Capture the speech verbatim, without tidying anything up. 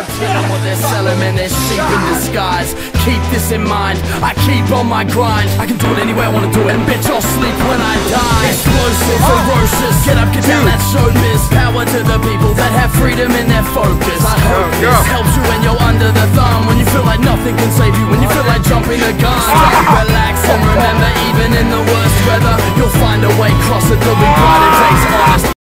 I'm telling what they're selling, man, they're sheep in disguise. Keep this in mind, I keep on my grind. I can do it any way I wanna do it, and bitch, I'll sleep when I die. Explosive, ferocious, get up, get down, that's showbiz. Power to the people that have freedom in their focus. I hope this helps you when you're under the thumb, when you feel like nothing can save you, when you feel like jumping the gun. Relax and remember, even in the worst weather, you'll find a way, cross it, there'll be brighter days, honest.